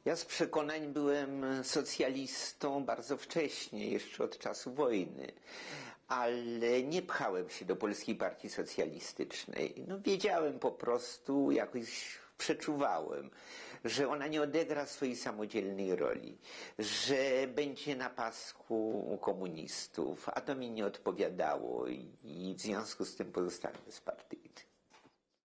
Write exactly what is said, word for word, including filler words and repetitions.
Ja z przekonań byłem socjalistą bardzo wcześnie, jeszcze od czasu wojny, ale nie pchałem się do Polskiej Partii Socjalistycznej. No, wiedziałem po prostu, jakoś przeczuwałem, że ona nie odegra swojej samodzielnej roli, że będzie na pasku komunistów, a to mi nie odpowiadało i w związku z tym pozostałem bezpartyjny.